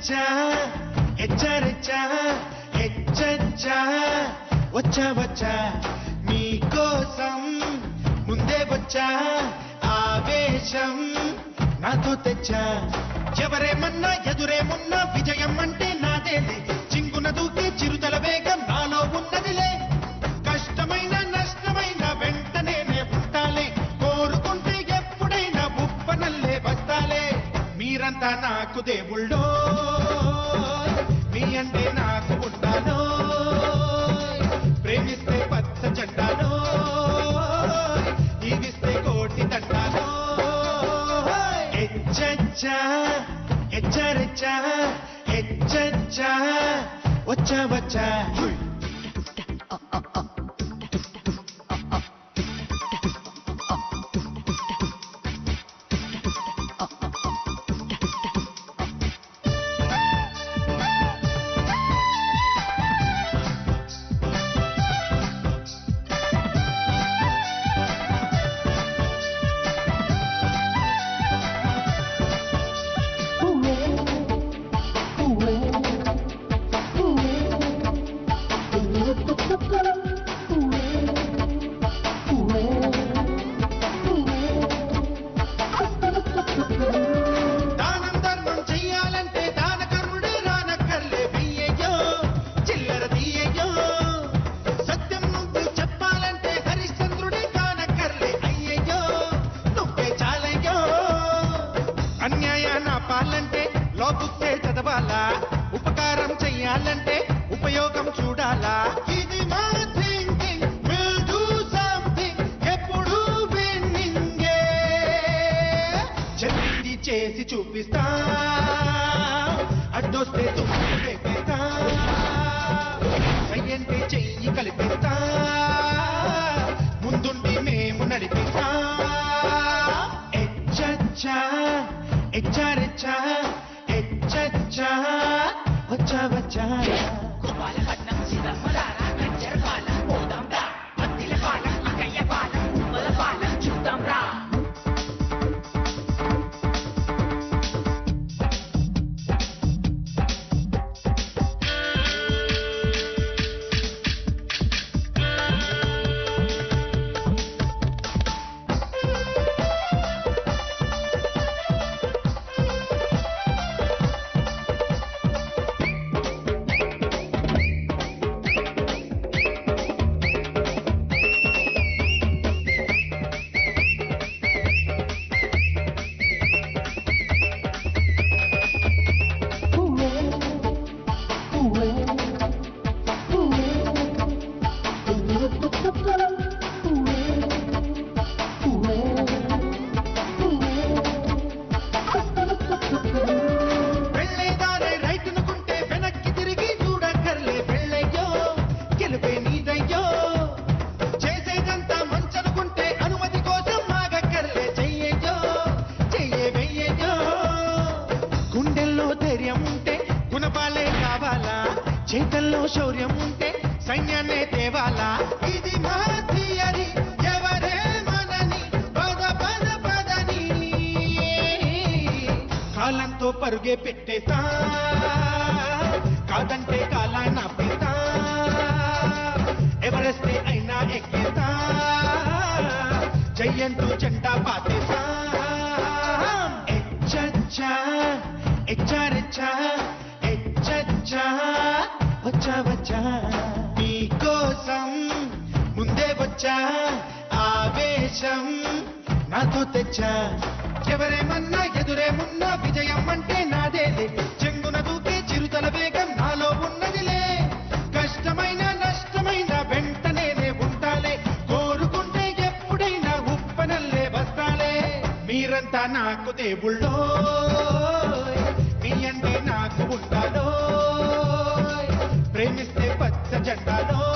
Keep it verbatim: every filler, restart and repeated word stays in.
హెచ్చచ్చా హెచ్చరిచ్చా హెచ్చచ్చా వచ్చా వచ్చా మీకోసం ముందే వచ్చా ఆవేశం నాతో తెచ్చా ఎవరేమన్నా ఎదురేమున్నా విజయం అంటే నాదేలే చింగున దూకే చిరుతల వేగం నాలో ఉన్నదిలే కష్టమైన నష్టమైన వెంటనే నే పుట్టాలే కోరుకుంటే ఎప్పుడైనా ఉప్పనల్లే వస్తాలే మీరంతా నాకు దేవుళ్ళో మీ అంటే నాకు ఉంటానో ప్రేమిస్తే పచ్చ జెండానో జీవిస్తే కోటి దండానో హెచ్చచ్చా హెచ్చరిచ్చా హెచ్చచ్చా వచ్చా వచ్చా పాలంటే లోపుస్తే చదవాలా ఉపకారం చెయ్యాలంటే ఉపయోగం చూడాలా ఇది మా థింకింగ్ విల్ డు సంథింగ్ ఎప్పుడు విన్నింగే చెప్పింది చేసి చూపిస్తా అడ్డొస్తే తుమ్ము పెట్టేస్తా చెయ్యంటే చెయ్యి కలిపిస్తా ముందుండి మేము నడిపిస్తా హెచ్చచ్చా హెచ్చరిచ్చా హెచ్చచ్చా వచ్చా వచ్చా గోపాలపట్నం సీతమ్మలారా కంచెర పాలెం పోదాం రా మత్తిల పాలెం అక్కయ్య పాలెం ఉమ్మల పాలెం చూద్దాం రా చేతల్లో శౌర్యం ఉంటే సైన్యాన్నే తేవాలా ఇది మా థియరీ ఎవరే మనని పద పద పదని కాలంతో పరుగే పెట్టేస్తా కాదంటే కాలాన్న పెడతా ఎవరెస్టే అయినా ఎక్కేస్తా జయంతు జెండా పాతేస్తా హెచ్చచ్చా హెచ్చరిచ్చా హెచ్చచ్చా వచ్చా వచ్చా మీకోసం ముందే వచ్చా ఆవేశం నాతో తెచ్చా ఎవరేమన్నా ఎదురేమున్నా విజయం అంటే నాదేలే చెంగున దూకే చిరుతల వేగం నాలో ఉన్నదిలే కష్టమైన నష్టమైన వెంటనే నే ఉంటాలే కోరుకుంటే ఎప్పుడైనా ఉప్పనల్లే వస్తాలే మీరంతా నాకు దేవుళ్ళో మీ అంటే నాకు ఉంటాలో ప్రేమిస్తే పచ్చ జెండాలో